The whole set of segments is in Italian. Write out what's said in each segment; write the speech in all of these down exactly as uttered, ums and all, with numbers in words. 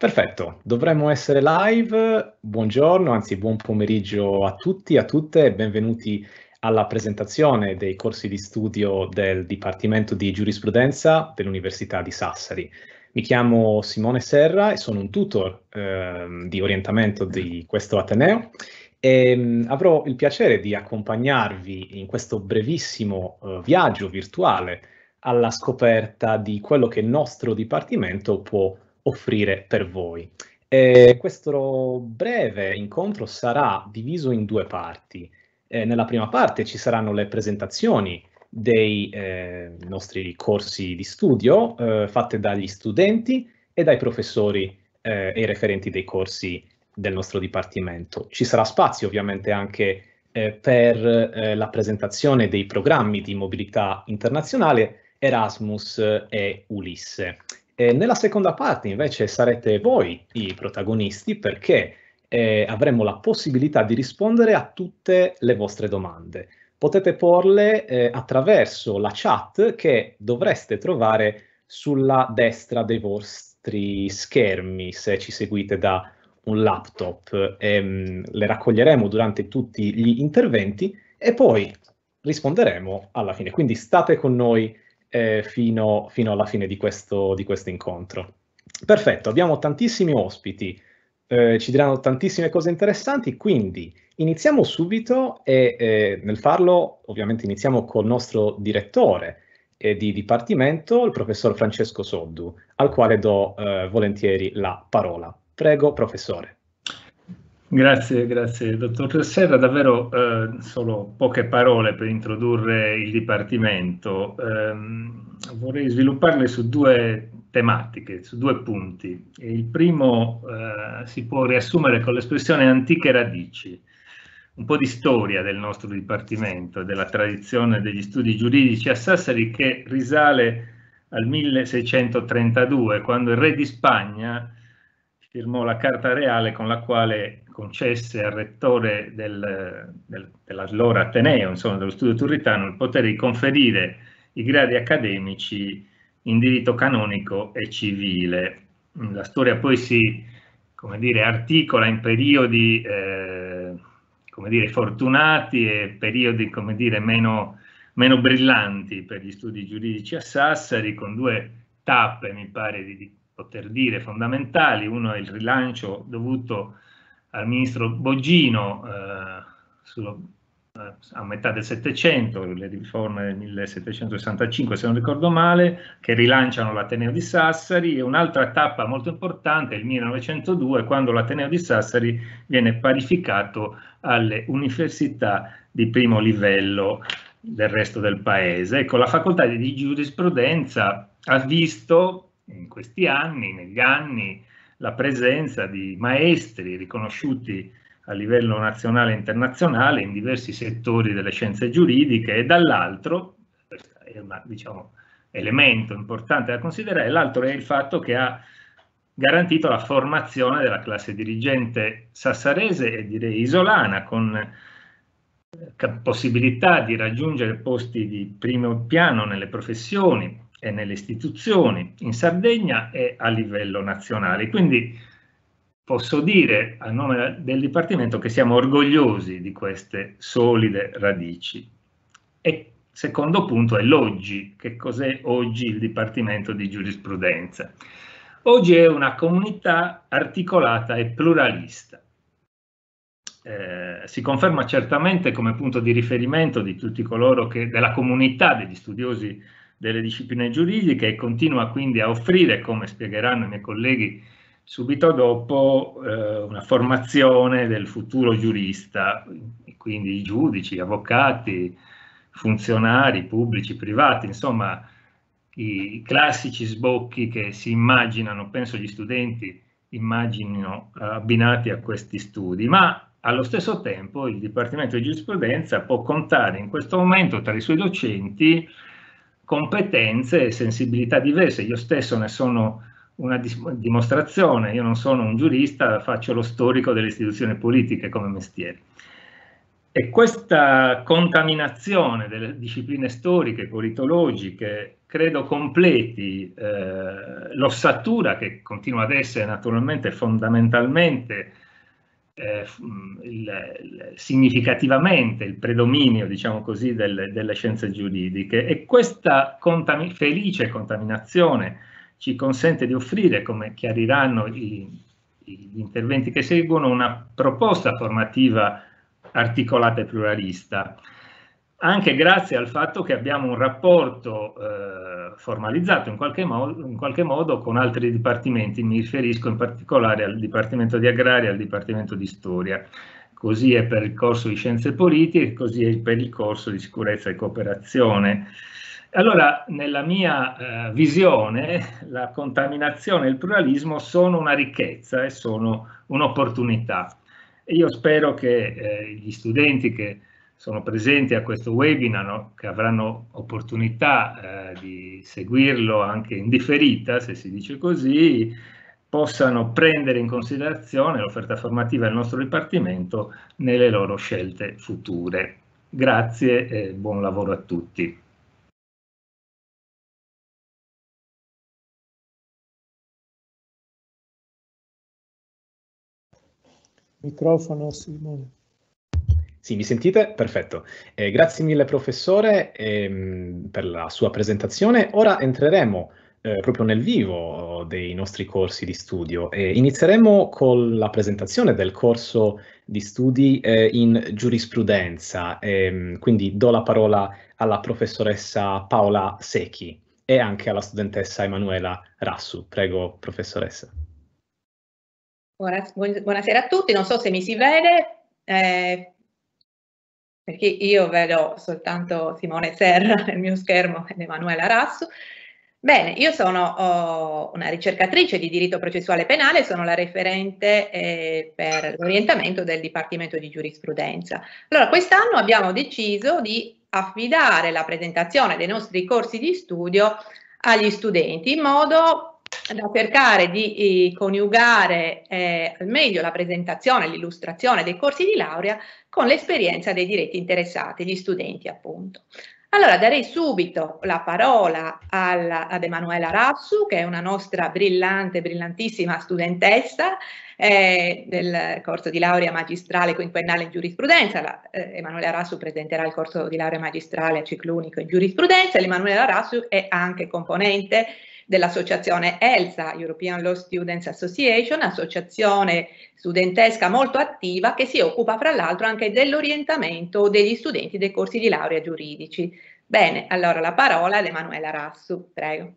Perfetto, dovremmo essere live. Buongiorno, anzi buon pomeriggio a tutti e a tutte e benvenuti alla presentazione dei corsi di studio del Dipartimento di Giurisprudenza dell'Università di Sassari. Mi chiamo Simone Serra e sono un tutor eh, di orientamento di questo Ateneo e mh, avrò il piacere di accompagnarvi in questo brevissimo eh, viaggio virtuale alla scoperta di quello che il nostro Dipartimento può offrire per voi. E questo breve incontro sarà diviso in due parti. Eh, nella prima parte ci saranno le presentazioni dei eh, nostri corsi di studio eh, fatte dagli studenti e dai professori eh, e i referenti dei corsi del nostro dipartimento. Ci sarà spazio ovviamente anche eh, per eh, la presentazione dei programmi di mobilità internazionale Erasmus e Ulisse. E nella seconda parte invece sarete voi i protagonisti perché eh, avremo la possibilità di rispondere a tutte le vostre domande. Potete porle eh, attraverso la chat che dovreste trovare sulla destra dei vostri schermi se ci seguite da un laptop. Ehm, le raccoglieremo durante tutti gli interventi e poi risponderemo alla fine. Quindi state con noi eh, fino, fino alla fine di questo, di questo incontro. Perfetto, abbiamo tantissimi ospiti, eh, ci diranno tantissime cose interessanti, quindi iniziamo subito e eh, nel farlo ovviamente iniziamo col nostro direttore eh, di dipartimento, il professor Francesco Soddu, al quale do eh, volentieri la parola. Prego, professore. Grazie, grazie dottor Serra, davvero eh, solo poche parole per introdurre il Dipartimento. Eh, vorrei svilupparle su due tematiche, su due punti. Il primo eh, si può riassumere con l'espressione antiche radici, un po' di storia del nostro Dipartimento, della tradizione degli studi giuridici a Sassari che risale al milleseicentotrentadue, quando il re di Spagna firmò la Carta Reale con la quale concesse al rettore del, del, dell'allora Ateneo, insomma dello studio turritano, il potere di conferire i gradi accademici in diritto canonico e civile. La storia poi si, come dire, articola in periodi eh, come dire, fortunati e periodi, come dire, meno, meno brillanti per gli studi giuridici a Sassari, con due tappe, mi pare di, di poter dire, fondamentali. Uno è il rilancio dovuto al ministro Boggino eh, sullo, eh, a metà del Settecento, le riforme del millesettecentosessantacinque se non ricordo male, che rilanciano l'Ateneo di Sassari, e un'altra tappa molto importante è il millenovecentodue, quando l'Ateneo di Sassari viene parificato alle università di primo livello del resto del paese. Ecco, la facoltà di giurisprudenza ha visto in questi anni, negli anni, la presenza di maestri riconosciuti a livello nazionale e internazionale in diversi settori delle scienze giuridiche, e dall'altro, questo è un diciamo, elemento importante da considerare, l'altro è il fatto che ha garantito la formazione della classe dirigente sassarese e direi isolana, con possibilità di raggiungere posti di primo piano nelle professioni e nelle istituzioni in Sardegna e a livello nazionale. Quindi posso dire a nome del Dipartimento che siamo orgogliosi di queste solide radici. E secondo punto è l'oggi. Che cos'è oggi il Dipartimento di Giurisprudenza? Oggi è una comunità articolata e pluralista. Eh, si conferma certamente come punto di riferimento di tutti coloro che, della comunità degli studiosi delle discipline giuridiche, e continua quindi a offrire, come spiegheranno i miei colleghi subito dopo, eh, una formazione del futuro giurista, quindi i giudici, avvocati, funzionari pubblici, privati, insomma i classici sbocchi che si immaginano, penso gli studenti immaginino abbinati a questi studi, ma allo stesso tempo il Dipartimento di Giurisprudenza può contare in questo momento tra i suoi docenti competenze e sensibilità diverse. Io stesso ne sono una dimostrazione, io non sono un giurista, faccio lo storico delle istituzioni politiche come mestiere. E questa contaminazione delle discipline storiche, politologiche, credo completi eh, l'ossatura che continua ad essere naturalmente fondamentalmente, eh, il, il, significativamente il predominio, diciamo così, delle, delle scienze giuridiche, e questa contami- felice contaminazione ci consente di offrire, come chiariranno i, gli interventi che seguono, una proposta formativa articolata e pluralista, anche grazie al fatto che abbiamo un rapporto eh, formalizzato in qualche, modo, in qualche modo con altri dipartimenti. Mi riferisco in particolare al Dipartimento di Agraria e al Dipartimento di Storia. Così è per il corso di Scienze Politiche, così è per il corso di Sicurezza e Cooperazione. Allora, nella mia eh, visione, la contaminazione e il pluralismo sono una ricchezza e sono un'opportunità. E io spero che eh, gli studenti che sono presenti a questo webinar, no, che avranno opportunità eh, di seguirlo anche in differita, se si dice così, possano prendere in considerazione l'offerta formativa del nostro Dipartimento nelle loro scelte future. Grazie e buon lavoro a tutti. Microfono, Simone. Sì, mi sentite? Perfetto. Eh, grazie mille professore ehm, per la sua presentazione. Ora entreremo eh, proprio nel vivo dei nostri corsi di studio e inizieremo con la presentazione del corso di studi eh, in giurisprudenza. Ehm, quindi do la parola alla professoressa Paola Secchi e anche alla studentessa Emanuela Rassu. Prego, professoressa. Buonasera a tutti, non so se mi si vede, eh, perché io vedo soltanto Simone Serra nel mio schermo ed Emanuela Rassu. Bene, io sono oh, una ricercatrice di diritto processuale penale, sono la referente eh, per l'orientamento del Dipartimento di Giurisprudenza. Allora, quest'anno abbiamo deciso di affidare la presentazione dei nostri corsi di studio agli studenti in modo da cercare di eh, coniugare eh, al meglio la presentazione, l'illustrazione dei corsi di laurea con l'esperienza dei diretti interessati, gli studenti appunto. Allora darei subito la parola alla, ad Emanuela Rassu, che è una nostra brillante, brillantissima studentessa eh, del corso di laurea magistrale quinquennale in giurisprudenza. La, eh, Emanuela Rassu presenterà il corso di laurea magistrale a ciclo unico in giurisprudenza. L'Emanuela Rassu è anche componente dell'associazione ELSA, European Law Students Association, associazione studentesca molto attiva che si occupa fra l'altro anche dell'orientamento degli studenti dei corsi di laurea giuridici. Bene, allora la parola ad Emanuela Rassu, prego.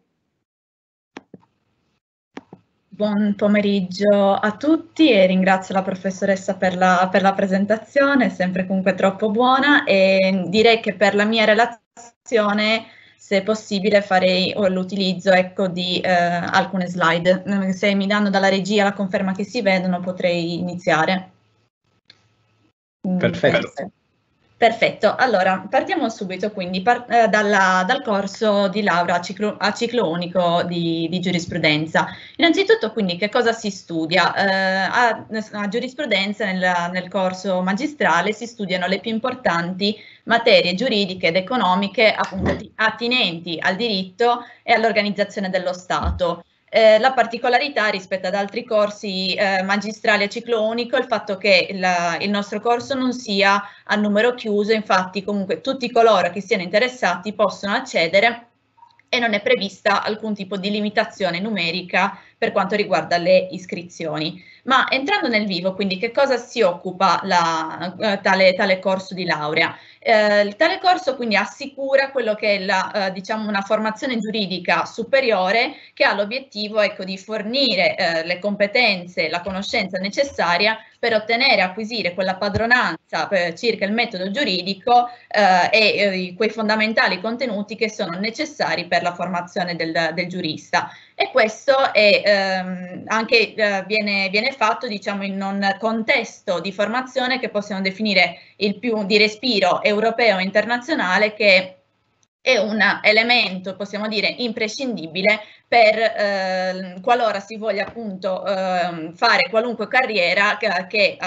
Buon pomeriggio a tutti e ringrazio la professoressa per la, per la presentazione, sempre comunque troppo buona, e direi che per la mia relazione, se possibile, farei l'utilizzo ecco, di eh, alcune slide. Se mi danno dalla regia la conferma che si vedono, potrei iniziare. Perfetto. Perfetto. Perfetto, allora partiamo subito quindi par eh, dalla, dal corso di laurea a ciclo, a ciclo unico di, di giurisprudenza. Innanzitutto quindi che cosa si studia? Eh, a, a giurisprudenza nel, nel corso magistrale si studiano le più importanti materie giuridiche ed economiche appunto attinenti al diritto e all'organizzazione dello Stato. Eh, la particolarità rispetto ad altri corsi eh, magistrali a ciclo unico è il fatto che la, il nostro corso non sia a numero chiuso, infatti comunque tutti coloro che siano interessati possono accedere e non è prevista alcun tipo di limitazione numerica per quanto riguarda le iscrizioni. Ma entrando nel vivo, quindi che cosa si occupa la, eh, tale, tale corso di laurea? Eh, tale corso quindi assicura quello che è la, eh, diciamo una formazione giuridica superiore che ha l'obiettivo ecco, di fornire eh, le competenze, la conoscenza necessaria per ottenere e acquisire quella padronanza per, circa il metodo giuridico eh, e eh, quei fondamentali contenuti che sono necessari per la formazione del, del giurista. E questo è, ehm, anche eh, viene, viene fatto diciamo, in un contesto di formazione che possiamo definire il più di respiro europeo e internazionale, che è un elemento, possiamo dire, imprescindibile per eh, qualora si voglia appunto eh, fare qualunque carriera che, che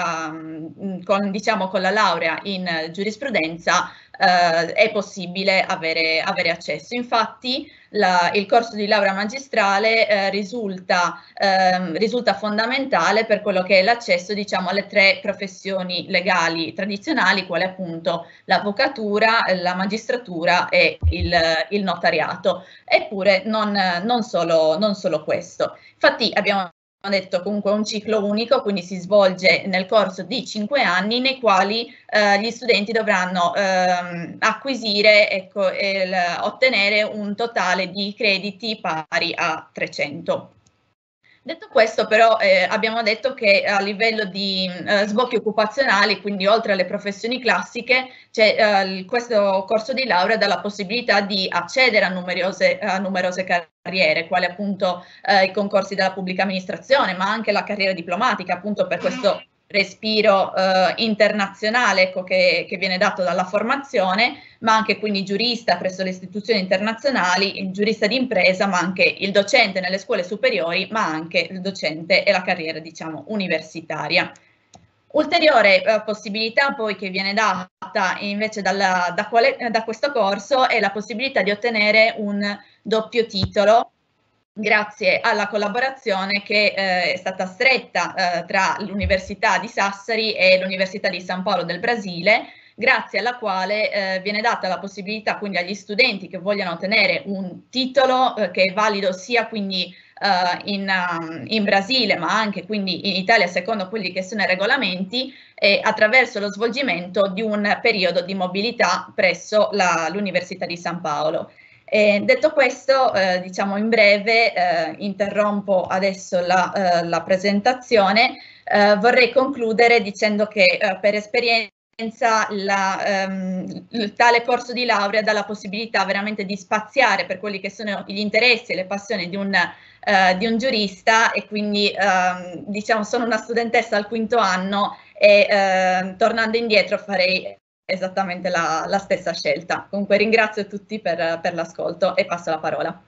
um, con, diciamo, con la laurea in giurisprudenza eh, è possibile avere, avere accesso. Infatti la, il corso di laurea magistrale eh, risulta, eh, risulta fondamentale per quello che è l'accesso, diciamo, alle tre professioni legali tradizionali, quale appunto l'avvocatura, la magistratura e il, il notariato. Eppure non, non, solo, non solo questo. Infatti abbiamo detto comunque un ciclo unico, quindi si svolge nel corso di cinque anni nei quali eh, gli studenti dovranno ehm, acquisire, ecco, el, ottenere un totale di crediti pari a trecento. Detto questo, però, eh, abbiamo detto che a livello di eh, sbocchi occupazionali, quindi oltre alle professioni classiche, c'è eh, questo corso di laurea dà la possibilità di accedere a numerose, a numerose carriere, quali appunto eh, i concorsi della pubblica amministrazione, ma anche la carriera diplomatica, appunto per questo respiro eh, internazionale, ecco, che, che viene dato dalla formazione, ma anche quindi giurista presso le istituzioni internazionali, il giurista d'impresa, ma anche il docente nelle scuole superiori, ma anche il docente e la carriera, diciamo, universitaria. Ulteriore eh, possibilità poi che viene data invece dalla, da, quale, da questo corso è la possibilità di ottenere un doppio titolo grazie alla collaborazione che eh, è stata stretta eh, tra l'Università di Sassari e l'Università di San Paolo del Brasile, grazie alla quale eh, viene data la possibilità quindi agli studenti che vogliono ottenere un titolo eh, che è valido sia quindi eh, in, um, in Brasile ma anche quindi in Italia secondo quelli che sono i regolamenti e attraverso lo svolgimento di un periodo di mobilità presso l'Università di San Paolo. E detto questo, eh, diciamo in breve, eh, interrompo adesso la, eh, la presentazione, eh, vorrei concludere dicendo che eh, per esperienza la, ehm, il tale corso di laurea dà la possibilità veramente di spaziare per quelli che sono gli interessi e le passioni di un, eh, di un giurista e quindi ehm, diciamo sono una studentessa al quinto anno e eh, tornando indietro farei esattamente la, la stessa scelta. Comunque ringrazio tutti per, per l'ascolto e passo la parola.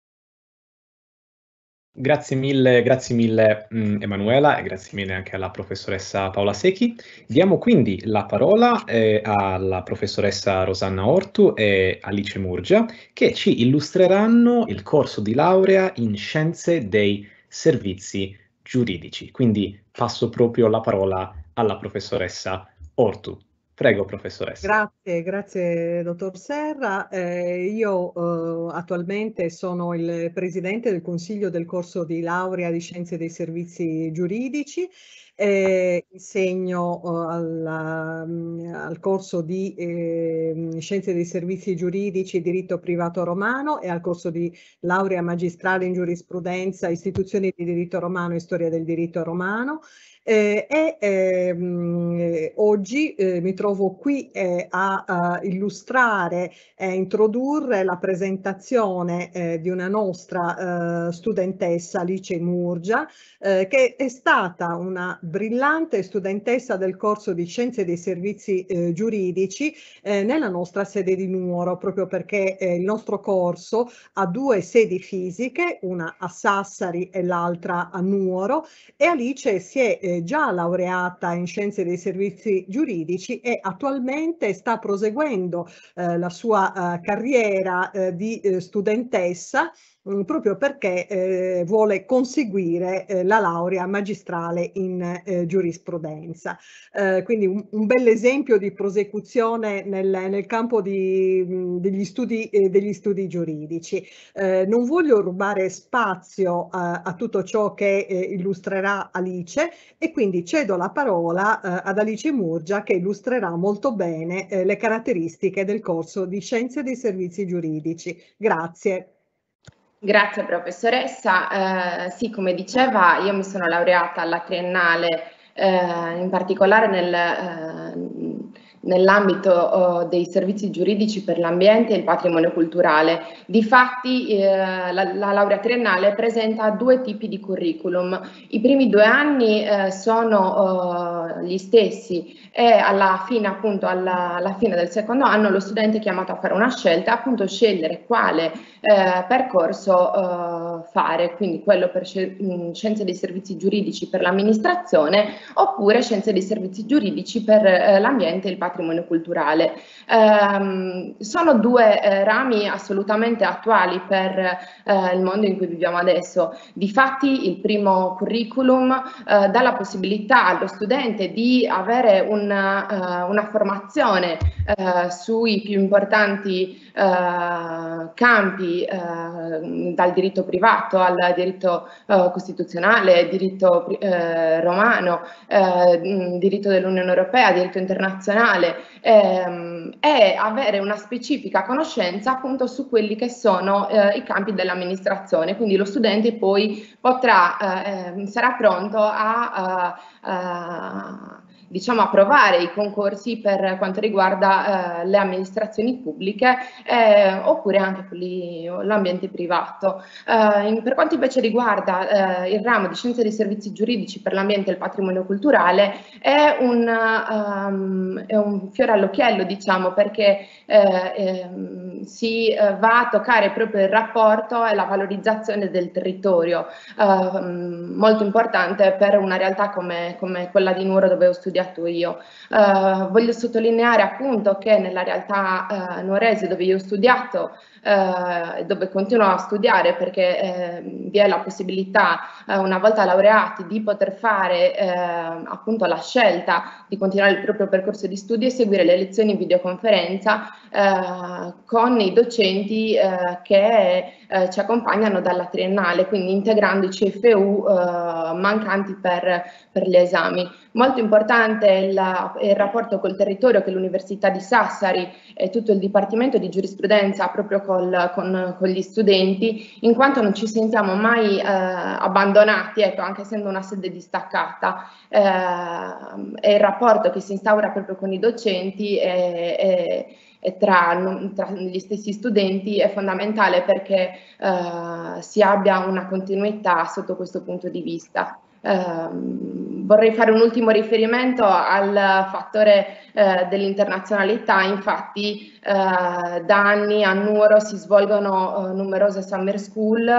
Grazie mille, grazie mille mh, Emanuela e grazie mille anche alla professoressa Paola Secchi. Diamo quindi la parola eh, alla professoressa Rosanna Ortu e Alice Murgia che ci illustreranno il corso di laurea in Scienze dei Servizi Giuridici. Quindi passo proprio la parola alla professoressa Ortu. Prego, professoressa. Grazie, grazie dottor Serra. Eh, io eh, attualmente sono il presidente del Consiglio del corso di laurea di Scienze dei Servizi Giuridici. Eh, insegno eh, alla, al corso di eh, Scienze dei Servizi Giuridici, Diritto Privato Romano e al corso di laurea magistrale in Giurisprudenza, Istituzioni di Diritto Romano e Storia del Diritto Romano. Eh, e ehm, oggi eh, mi trovo qui eh, a, a illustrare e introdurre la presentazione eh, di una nostra eh, studentessa, Alice Murgia, eh, che è stata una brillante studentessa del corso di Scienze dei Servizi eh, Giuridici eh, nella nostra sede di Nuoro, proprio perché eh, il nostro corso ha due sedi fisiche, una a Sassari e l'altra a Nuoro, e Alice si è eh, già laureata in Scienze dei Servizi Giuridici e attualmente sta proseguendo eh, la sua eh, carriera eh, di eh, studentessa mh, proprio perché eh, vuole conseguire eh, la laurea magistrale in eh, giurisprudenza. Eh, quindi un, un bel esempio di prosecuzione nel, nel campo di, mh, degli, studi, eh, degli studi giuridici. Eh, non voglio rubare spazio eh, a tutto ciò che eh, illustrerà Alice e quindi cedo la parola eh, ad Alice Murgia che illustrerà molto bene eh, le caratteristiche del corso di Scienze dei Servizi Giuridici. Grazie. Grazie professoressa. Eh, sì, come diceva, io mi sono laureata alla triennale, eh, in particolare nel, eh, nell'ambito uh, dei servizi giuridici per l'ambiente e il patrimonio culturale. Difatti eh, la, la laurea triennale presenta due tipi di curriculum. I primi due anni eh, sono uh, gli stessi e alla fine, appunto, alla, alla fine del secondo anno lo studente è chiamato a fare una scelta, appunto scegliere quale eh, percorso uh, fare, quindi quello per mh, scienze dei servizi giuridici per l'amministrazione oppure scienze dei servizi giuridici per eh, l'ambiente e il patrimonio culturale. Um, sono due eh, rami assolutamente attuali per eh, il mondo in cui viviamo adesso. Difatti il primo curriculum eh, dà la possibilità allo studente di avere una, uh, una formazione uh, sui più importanti uh, campi, uh, dal diritto privato al diritto uh, costituzionale, diritto uh, romano, uh, diritto dell'Unione Europea, diritto internazionale, ehm, e avere una specifica conoscenza appunto su quelli che sono eh, i campi dell'amministrazione. Quindi lo studente poi potrà, eh, sarà pronto a, a, a diciamo approvare i concorsi per quanto riguarda eh, le amministrazioni pubbliche eh, oppure anche l'ambiente privato. Eh, in, per quanto invece riguarda eh, il ramo di scienze dei servizi giuridici per l'ambiente e il patrimonio culturale è un, um, è un fiore all'occhiello, diciamo, perché eh, eh, si eh, va a toccare proprio il rapporto e la valorizzazione del territorio, eh, molto importante per una realtà come, come quella di Nuoro, dove ho studiato io. Uh, voglio sottolineare appunto che nella realtà uh, nuorese, dove io ho studiato e uh, dove continuo a studiare, perché eh, vi è la possibilità uh, una volta laureati di poter fare eh, appunto la scelta di continuare il proprio percorso di studio e seguire le lezioni in videoconferenza eh, con i docenti eh, che eh, ci accompagnano dalla triennale, quindi integrando i C F U eh, mancanti per, per gli esami. Molto importante è il, il rapporto col territorio che l'Università di Sassari e tutto il Dipartimento di Giurisprudenza ha proprio col, con, con gli studenti, in quanto non ci sentiamo mai eh, abbandonati, ecco, anche essendo una sede distaccata. Eh, e il rapporto che si instaura proprio con i docenti e, e, e tra, tra gli stessi studenti è fondamentale perché eh, si abbia una continuità sotto questo punto di vista. Eh, vorrei fare un ultimo riferimento al fattore eh, dell'internazionalità. Infatti eh, da anni a Nuoro si svolgono eh, numerose summer school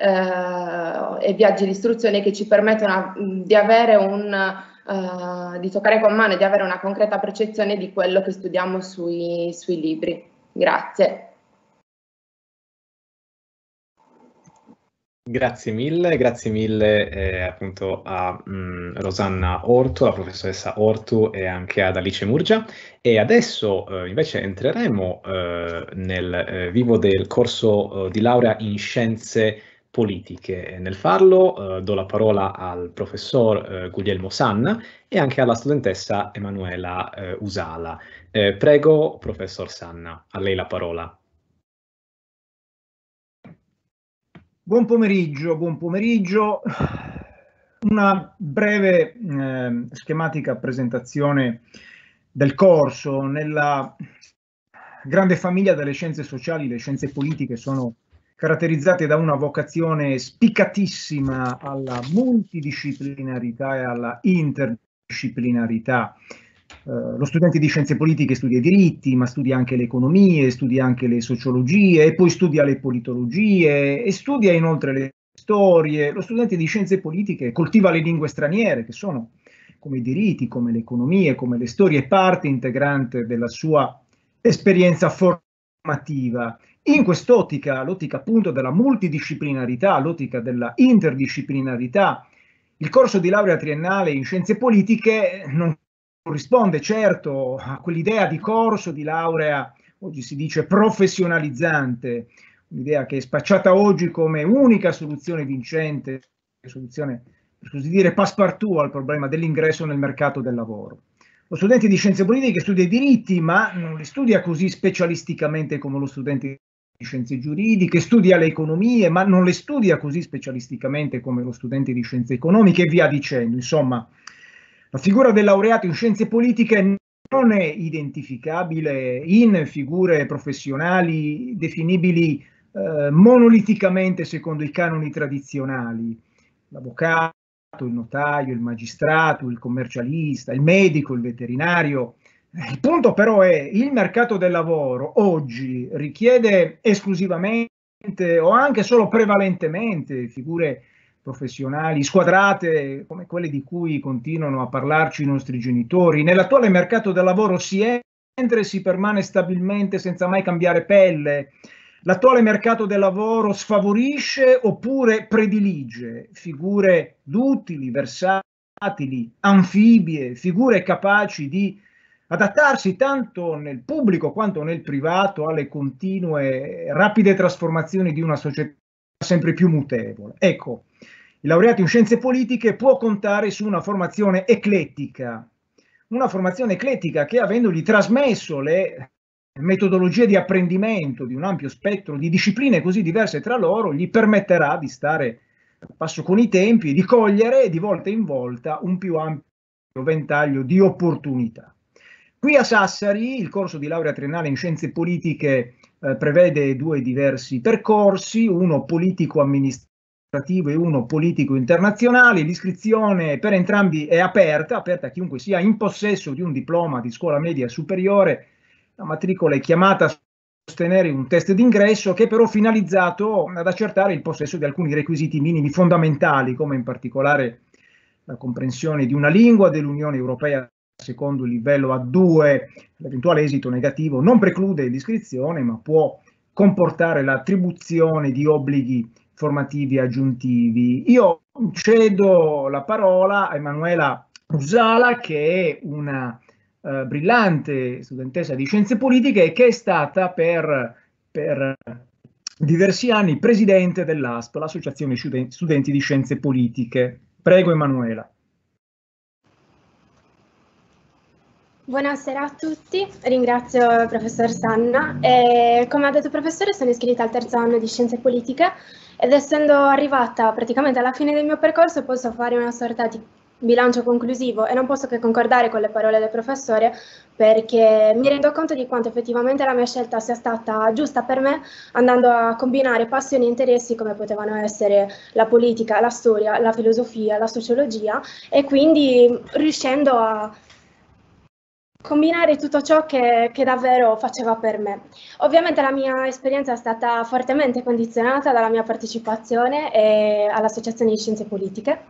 eh, e viaggi di istruzione che ci permettono di avere un Uh, di toccare con mano e di avere una concreta percezione di quello che studiamo sui, sui libri. Grazie. Grazie mille, grazie mille eh, appunto a mh, Rosanna Ortu, la professoressa Ortu e anche ad Alice Murgia. E adesso eh, invece entreremo eh, nel eh, vivo del corso eh, di laurea in scienze politiche. Nel farlo eh, do la parola al professor eh, Guglielmo Sanna e anche alla studentessa Emanuela eh, Usala. Eh, prego, professor Sanna, a lei la parola. Buon pomeriggio, buon pomeriggio. Una breve eh, schematica presentazione del corso. Nella grande famiglia delle scienze sociali, le scienze politiche sono caratterizzate da una vocazione spiccatissima alla multidisciplinarità e alla interdisciplinarità. Uh, lo studente di scienze politiche studia i diritti, ma studia anche le economie, studia anche le sociologie e poi studia le politologie e studia inoltre le storie. Lo studente di scienze politiche coltiva le lingue straniere, che sono come i diritti, come le economie, come le storie, parte integrante della sua esperienza formativa. In quest'ottica, l'ottica appunto della multidisciplinarità, l'ottica della interdisciplinarità, il corso di laurea triennale in scienze politiche non corrisponde certo a quell'idea di corso di laurea, oggi si dice professionalizzante, un'idea che è spacciata oggi come unica soluzione vincente, soluzione per così dire passepartout al problema dell'ingresso nel mercato del lavoro. Lo studente di scienze politiche studia i diritti, ma non li studia così specialisticamente come lo studente di scienze giuridiche, studia le economie, ma non le studia così specialisticamente come lo studente di scienze economiche e via dicendo. Insomma, la figura del laureato in scienze politiche non è identificabile in figure professionali definibili eh, monoliticamente secondo i canoni tradizionali. L'avvocato, il notaio, il magistrato, il commercialista, il medico, il veterinario. Il punto però è il mercato del lavoro oggi richiede esclusivamente o anche solo prevalentemente figure professionali squadrate come quelle di cui continuano a parlarci i nostri genitori. Nell'attuale mercato del lavoro si entra e si permane stabilmente senza mai cambiare pelle. L'attuale mercato del lavoro sfavorisce oppure predilige figure duttili, versatili, anfibie, figure capaci di adattarsi tanto nel pubblico quanto nel privato alle continue rapide trasformazioni di una società sempre più mutevole. Ecco, il laureato in scienze politiche può contare su una formazione eclettica, una formazione eclettica che, avendogli trasmesso le metodologie di apprendimento di un ampio spettro di discipline così diverse tra loro, gli permetterà di stare a passo con i tempi e di cogliere di volta in volta un più ampio ventaglio di opportunità. Qui a Sassari il corso di laurea triennale in scienze politiche eh, prevede due diversi percorsi, uno politico-amministrativo e uno politico-internazionale. L'iscrizione per entrambi è aperta, aperta a chiunque sia in possesso di un diploma di scuola media superiore. La matricola è chiamata a sostenere un test d'ingresso che è però finalizzato ad accertare il possesso di alcuni requisiti minimi fondamentali, come in particolare la comprensione di una lingua dell'Unione Europea secondo il livello A due. L'eventuale esito negativo non preclude l'iscrizione, ma può comportare l'attribuzione di obblighi formativi aggiuntivi. Io cedo la parola a Emanuela Usala, che è una uh, brillante studentessa di scienze politiche e che è stata per, per diversi anni presidente dell'A S P, l'Associazione Studenti di Scienze Politiche. Prego Emanuela. Buonasera a tutti, ringrazio il professor Sanna. E, come ha detto il professore, sono iscritta al terzo anno di Scienze Politiche ed essendo arrivata praticamente alla fine del mio percorso posso fare una sorta di bilancio conclusivo e non posso che concordare con le parole del professore, perché mi rendo conto di quanto effettivamente la mia scelta sia stata giusta per me, andando a combinare passioni e interessi come potevano essere la politica, la storia, la filosofia, la sociologia, e quindi riuscendo a combinare tutto ciò che, che davvero faceva per me. Ovviamente la mia esperienza è stata fortemente condizionata dalla mia partecipazione all'Associazione di Scienze Politiche.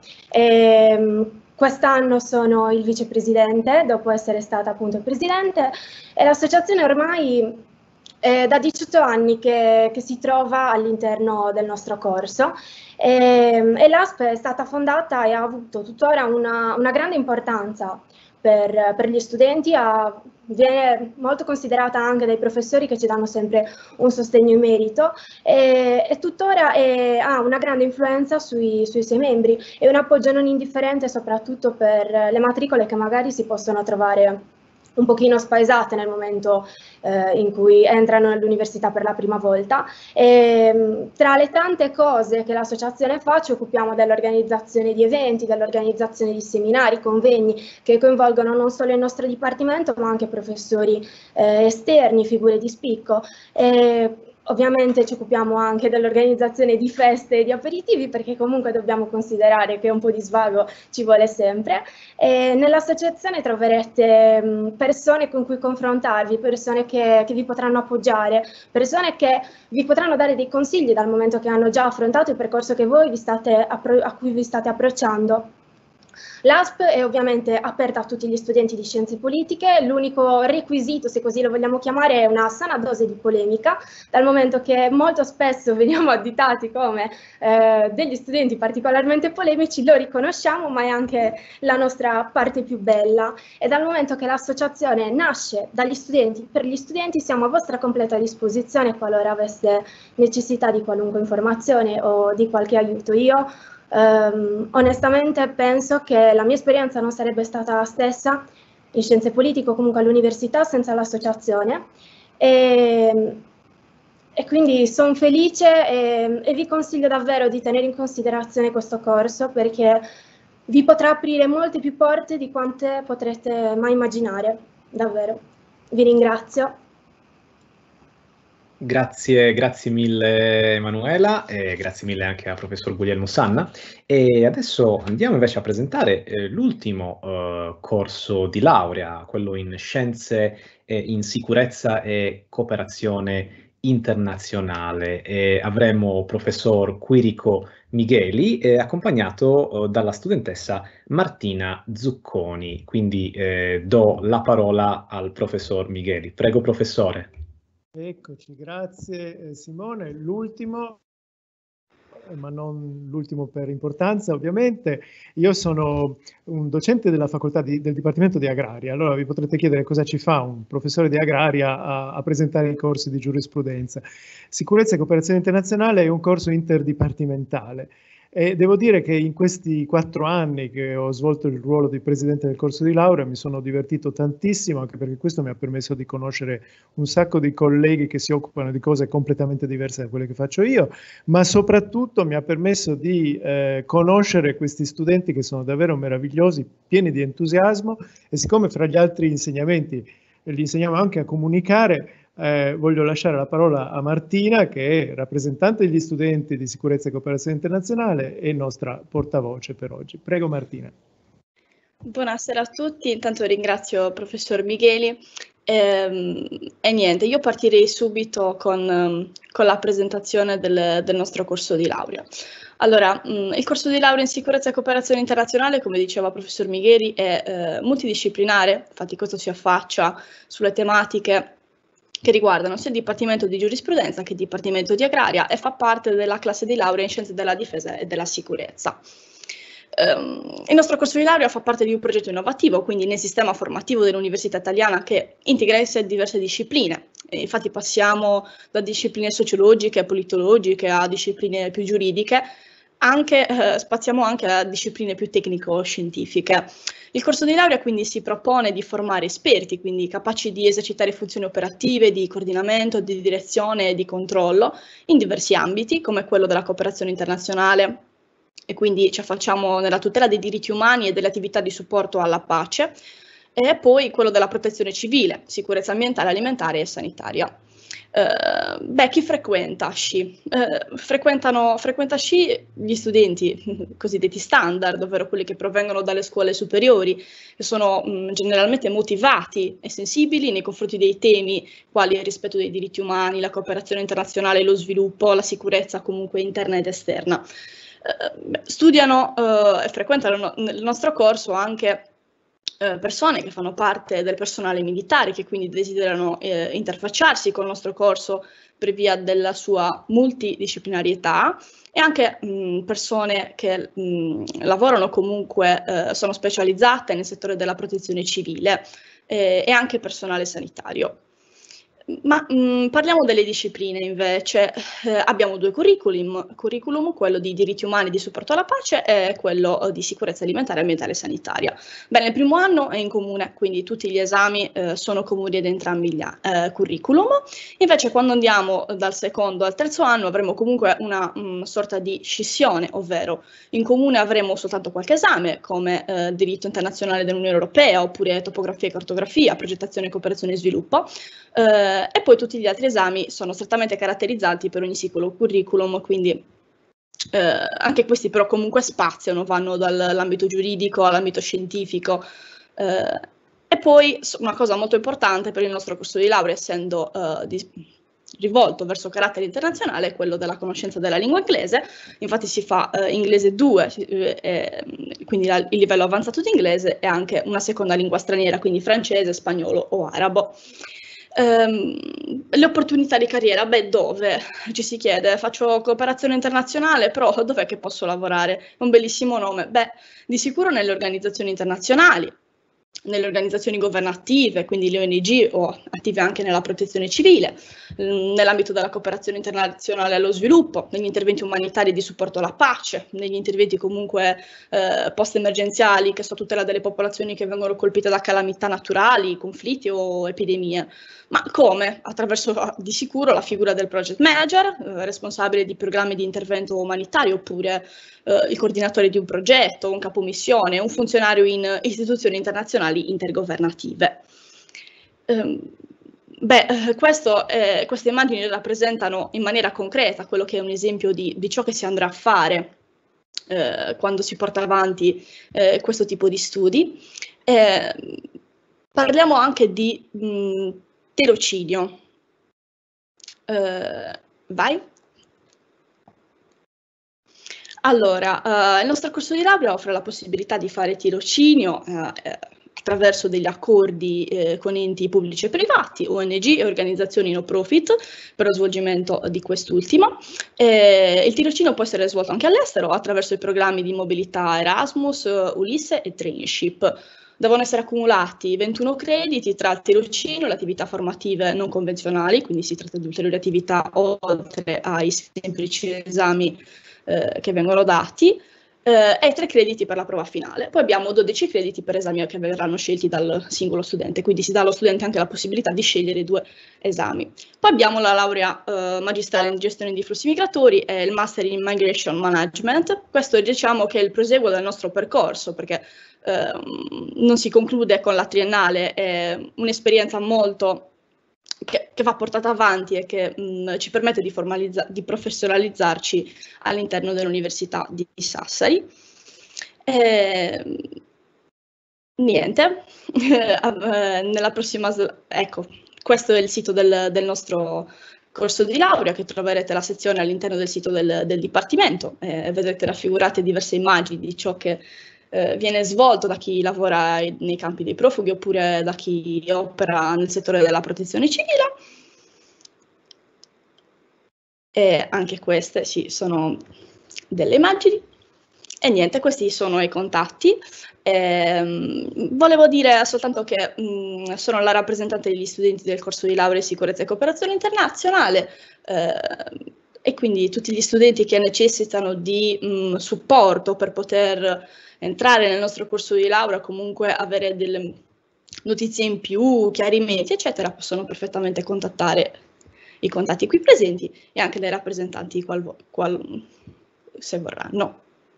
Quest'anno sono il vicepresidente, dopo essere stata appunto il presidente, e l'associazione ormai è da diciotto anni che, che si trova all'interno del nostro corso, e, e l'A S P è stata fondata e ha avuto tuttora una, una grande importanza Per, per gli studenti, ha, viene molto considerata anche dai professori che ci danno sempre un sostegno in merito, e, e tuttora è, ha una grande influenza sui, sui suoi membri e un appoggio non indifferente soprattutto per le matricole che magari si possono trovare un pochino spaesate nel momento eh, in cui entrano nell'università per la prima volta. E, tra le tante cose che l'associazione fa, ci occupiamo dell'organizzazione di eventi, dell'organizzazione di seminari, convegni che coinvolgono non solo il nostro dipartimento ma anche professori eh, esterni, figure di spicco. E, ovviamente ci occupiamo anche dell'organizzazione di feste e di aperitivi, perché comunque dobbiamo considerare che un po' di svago ci vuole sempre. E nell'associazione troverete persone con cui confrontarvi, persone che, che vi potranno appoggiare, persone che vi potranno dare dei consigli dal momento che hanno già affrontato il percorso che voi vi state a cui vi state approcciando. L'A S P è ovviamente aperta a tutti gli studenti di scienze politiche, l'unico requisito, se così lo vogliamo chiamare, è una sana dose di polemica, dal momento che molto spesso veniamo additati come eh, degli studenti particolarmente polemici, lo riconosciamo, ma è anche la nostra parte più bella, e dal momento che l'associazione nasce dagli studenti per gli studenti siamo a vostra completa disposizione qualora aveste necessità di qualunque informazione o di qualche aiuto. Io Um, onestamente penso che la mia esperienza non sarebbe stata la stessa in scienze politiche o comunque all'università senza l'associazione, e, e quindi sono felice e, e vi consiglio davvero di tenere in considerazione questo corso, perché vi potrà aprire molte più porte di quante potrete mai immaginare. davvero. Vi ringrazio. Grazie, grazie mille Emanuela e grazie mille anche al professor Guglielmo Sanna. E adesso andiamo invece a presentare eh, l'ultimo eh, corso di laurea, quello in Scienze eh, in Sicurezza e Cooperazione Internazionale. E avremo professor Quirico Migheli eh, accompagnato eh, dalla studentessa Martina Zucconi. Quindi eh, do la parola al professor Migheli. Prego professore. Eccoci, grazie eh, Simone. L'ultimo, ma non l'ultimo per importanza ovviamente, io sono un docente della facoltà di, del Dipartimento di Agraria. Allora vi potrete chiedere cosa ci fa un professore di Agraria a, a presentare i corsi di giurisprudenza. Sicurezza e cooperazione internazionale è un corso interdipartimentale. E devo dire che in questi quattro anni che ho svolto il ruolo di presidente del corso di laurea mi sono divertito tantissimo, anche perché questo mi ha permesso di conoscere un sacco di colleghi che si occupano di cose completamente diverse da quelle che faccio io, ma soprattutto mi ha permesso di eh, conoscere questi studenti che sono davvero meravigliosi, pieni di entusiasmo, e siccome fra gli altri insegnamenti li insegniamo anche a comunicare, Eh, voglio lasciare la parola a Martina, che è rappresentante degli studenti di sicurezza e cooperazione internazionale e nostra portavoce per oggi. Prego Martina. Buonasera a tutti, intanto ringrazio il professor Migheli e, e niente, io partirei subito con, con la presentazione del, del nostro corso di laurea. Allora, mh, il corso di laurea in sicurezza e cooperazione internazionale, come diceva il professor Migheli, è eh, multidisciplinare, infatti questo si affaccia sulle tematiche che riguardano sia il Dipartimento di Giurisprudenza che il Dipartimento di Agraria e fa parte della classe di laurea in Scienze della Difesa e della Sicurezza. Um, il nostro corso di laurea fa parte di un progetto innovativo, quindi nel sistema formativo dell'Università Italiana, che integra in sé diverse discipline. E infatti passiamo da discipline sociologiche, politologiche a discipline più giuridiche, anche, eh, spaziamo anche a discipline più tecnico-scientifiche. Il corso di laurea quindi si propone di formare esperti, quindi capaci di esercitare funzioni operative, di coordinamento, di direzione e di controllo in diversi ambiti, come quello della cooperazione internazionale, e quindi ci affacciamo nella tutela dei diritti umani e delle attività di supporto alla pace, e poi quello della protezione civile, sicurezza ambientale, alimentare e sanitaria. Uh, beh, chi frequenta sci? Uh, frequentano, frequenta sci gli studenti cosiddetti standard, ovvero quelli che provengono dalle scuole superiori, che sono mh, generalmente motivati e sensibili nei confronti dei temi quali il rispetto dei diritti umani, la cooperazione internazionale e lo sviluppo, la sicurezza comunque interna ed esterna. Uh, studiano uh, e frequentano nel nostro corso anche persone che fanno parte del personale militare, che quindi desiderano eh, interfacciarsi con il nostro corso per via della sua multidisciplinarietà, e anche mh, persone che mh, lavorano comunque, eh, sono specializzate nel settore della protezione civile, eh, e anche personale sanitario. Ma mh, parliamo delle discipline invece. Eh, abbiamo due curriculum, curriculum, quello di diritti umani e di supporto alla pace e quello di sicurezza alimentare, ambientale e sanitaria. Bene, il primo anno è in comune, quindi tutti gli esami eh, sono comuni ad entrambi gli eh, curriculum. Invece quando andiamo dal secondo al terzo anno avremo comunque una mh, sorta di scissione, ovvero in comune avremo soltanto qualche esame come eh, diritto internazionale dell'Unione Europea, oppure topografia e cartografia, progettazione, cooperazione e sviluppo. Eh, e poi tutti gli altri esami sono strettamente caratterizzati per ogni singolo curriculum, quindi eh, anche questi però comunque spaziano, vanno dall'ambito giuridico all'ambito scientifico. Eh, e poi una cosa molto importante per il nostro corso di laurea, essendo eh, di, rivolto verso carattere internazionale, è quello della conoscenza della lingua inglese. Infatti si fa eh, inglese due, eh, quindi la, il livello avanzato di inglese, e anche una seconda lingua straniera, quindi francese, spagnolo o arabo. Um, le opportunità di carriera, beh, dove? Ci si chiede, faccio cooperazione internazionale, però dov'è che posso lavorare? È un bellissimo nome. Beh, di sicuro nelle organizzazioni internazionali, nelle organizzazioni governative, quindi le O N G o attive anche nella protezione civile, nell'ambito della cooperazione internazionale allo sviluppo, negli interventi umanitari di supporto alla pace, negli interventi comunque eh, post-emergenziali che sono a tutela delle popolazioni che vengono colpite da calamità naturali, conflitti o epidemie. Ma come? Attraverso di sicuro la figura del project manager, eh, responsabile di programmi di intervento umanitario, oppure eh, il coordinatore di un progetto, un capomissione, un funzionario in istituzioni internazionali intergovernative. Um, Beh, questo, eh, queste immagini rappresentano in maniera concreta quello che è un esempio di, di ciò che si andrà a fare eh, quando si porta avanti eh, questo tipo di studi. Eh, parliamo anche di mh, tirocinio. Eh, vai. Allora, eh, il nostro corso di laurea offre la possibilità di fare tirocinio eh, attraverso degli accordi eh, con enti pubblici e privati, O N G e organizzazioni no profit per lo svolgimento di quest'ultimo. Eh, il tirocinio può essere svolto anche all'estero attraverso i programmi di mobilità Erasmus, Ulisse e Traineeship. Devono essere accumulati ventuno crediti tra il tirocinio e le attività formative non convenzionali, quindi si tratta di ulteriori attività oltre ai semplici esami eh, che vengono dati, Eh, e tre crediti per la prova finale. Poi abbiamo dodici crediti per esami che verranno scelti dal singolo studente, quindi si dà allo studente anche la possibilità di scegliere due esami. Poi abbiamo la laurea eh, magistrale in gestione di flussi migratori e il master in migration management. Questo diciamo che è il proseguo del nostro percorso, perché eh, non si conclude con la triennale, è un'esperienza molto Che, che va portata avanti e che mh, ci permette di, di professionalizzarci all'interno dell'Università di Sassari. E, niente, nella prossima, ecco, questo è il sito del, del nostro corso di laurea, che troverete la sezione all'interno del sito del, del Dipartimento, e vedrete raffigurate diverse immagini di ciò che Eh, viene svolto da chi lavora nei campi dei profughi oppure da chi opera nel settore della protezione civile. E anche queste sì, sono delle immagini. E niente, questi sono i contatti. Eh, volevo dire soltanto che mh, sono la rappresentante degli studenti del corso di laurea in sicurezza e cooperazione internazionale, eh, e quindi tutti gli studenti che necessitano di mh, supporto per poter entrare nel nostro corso di laurea, comunque avere delle notizie in più, chiarimenti, eccetera, possono perfettamente contattare i contatti qui presenti e anche dei rappresentanti qual, qual, se vorranno.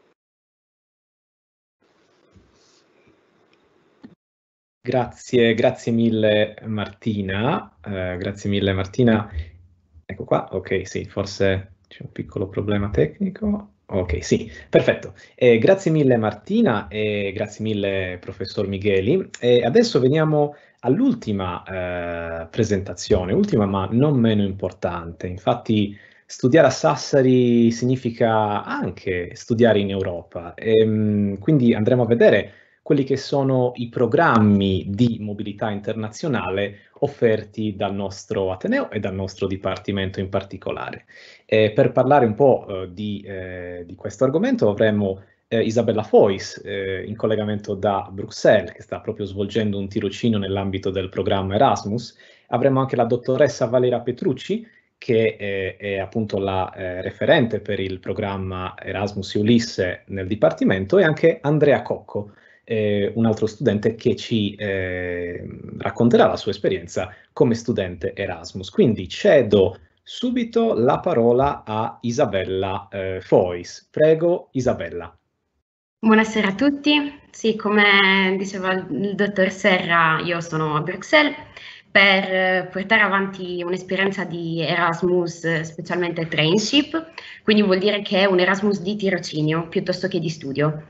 Grazie, grazie mille Martina, eh, grazie mille Martina. Ecco qua, ok, sì, forse c'è un piccolo problema tecnico. Ok, sì, perfetto. Eh, grazie mille Martina e grazie mille professor Migheli. E adesso veniamo all'ultima eh, presentazione, ultima ma non meno importante. Infatti studiare a Sassari significa anche studiare in Europa. E, quindi andremo a vedere quelli che sono i programmi di mobilità internazionale offerti dal nostro Ateneo e dal nostro Dipartimento in particolare. Eh, per parlare un po' eh, di, eh, di questo argomento avremo eh, Isabella Fois eh, in collegamento da Bruxelles, che sta proprio svolgendo un tirocinio nell'ambito del programma Erasmus. Avremo anche la dottoressa Valera Petrucci, che è, è appunto la eh, referente per il programma Erasmus e Ulisse nel Dipartimento, e anche Andrea Cocco, Eh, un altro studente che ci eh, racconterà la sua esperienza come studente Erasmus. Quindi cedo subito la parola a Isabella eh, Fois. Prego, Isabella. Buonasera a tutti. Sì, come diceva il dottor Serra, io sono a Bruxelles per portare avanti un'esperienza di Erasmus, specialmente Traineeship, quindi vuol dire che è un Erasmus di tirocinio piuttosto che di studio.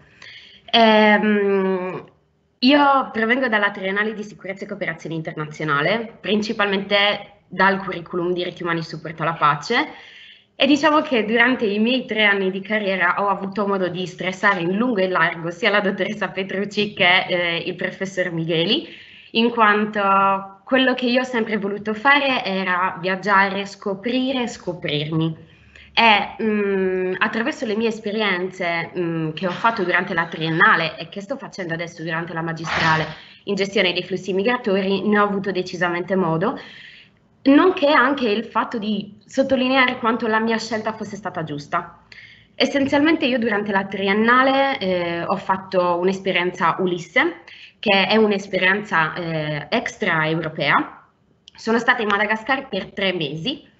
Ehm, io provengo dalla triennale di sicurezza e cooperazione internazionale, principalmente dal curriculum diritti umani e supporto alla pace, e diciamo che durante i miei tre anni di carriera ho avuto modo di stressare in lungo e largo sia la dottoressa Petrucci che eh, il professor Migheli, in quanto quello che io ho sempre voluto fare era viaggiare, scoprire, scoprirmi. E mh, attraverso le mie esperienze mh, che ho fatto durante la triennale e che sto facendo adesso durante la magistrale in gestione dei flussi migratori, ne ho avuto decisamente modo, nonché anche il fatto di sottolineare quanto la mia scelta fosse stata giusta. Essenzialmente io durante la triennale eh, ho fatto un'esperienza Ulisse, che è un'esperienza eh, extraeuropea. Sono stata in Madagascar per tre mesi,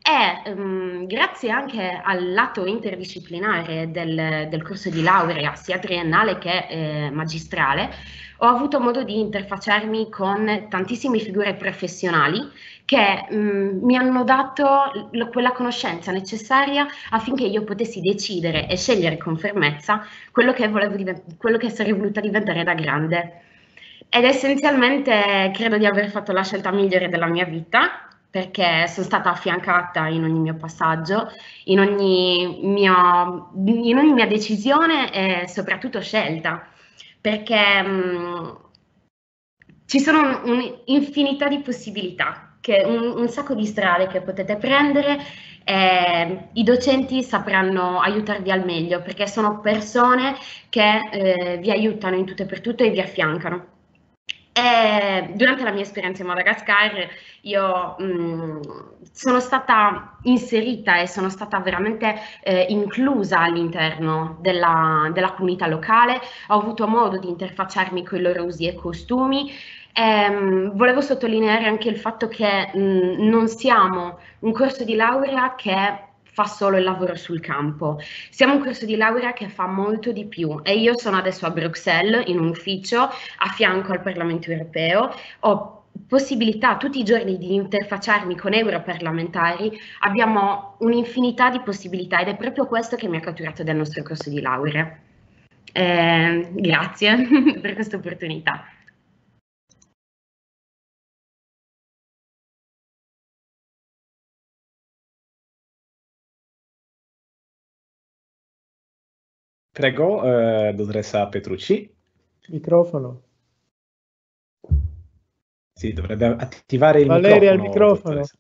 e um, grazie anche al lato interdisciplinare del, del corso di laurea, sia triennale che eh, magistrale, ho avuto modo di interfacciarmi con tantissime figure professionali che um, mi hanno dato l- quella conoscenza necessaria affinché io potessi decidere e scegliere con fermezza quello che, volevo divent- quello che sarei voluta diventare da grande. Ed essenzialmente credo di aver fatto la scelta migliore della mia vita, perché sono stata affiancata in ogni mio passaggio, in ogni mia, in ogni mia decisione e soprattutto scelta, perché mh, ci sono un'infinità di possibilità, che, un, un sacco di strade che potete prendere. Eh, I docenti sapranno aiutarvi al meglio, perché sono persone che eh, vi aiutano in tutto e per tutto e vi affiancano. E durante la mia esperienza in Madagascar io mh, sono stata inserita e sono stata veramente eh, inclusa all'interno della, della comunità locale, ho avuto modo di interfacciarmi con i loro usi e costumi. Ehm, volevo sottolineare anche il fatto che mh, non siamo un corso di laurea che fa solo il lavoro sul campo, siamo un corso di laurea che fa molto di più e io sono adesso a Bruxelles in un ufficio a fianco al Parlamento europeo, ho possibilità tutti i giorni di interfacciarmi con europarlamentari, abbiamo un'infinità di possibilità ed è proprio questo che mi ha catturato del nostro corso di laurea. Eh, grazie per questa opportunità. Prego, eh, dottoressa Petrucci. Microfono. Sì, dovrebbe attivare il Valeria, microfono. il microfono. Dottoressa.